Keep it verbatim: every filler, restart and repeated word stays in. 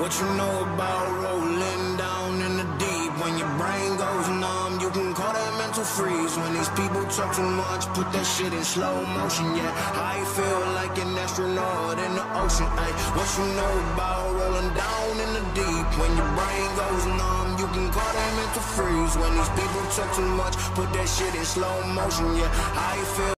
What you know about rolling down in the deep? When your brain goes numb, you can call that mental freeze. When these people talk too much, put that shit in slow motion. Yeah, I feel like an astronaut in the ocean. Ay, what you know about rolling down in the deep? When your brain goes numb, you can call that mental freeze. When these people talk too much, put that shit in slow motion. Yeah, I feel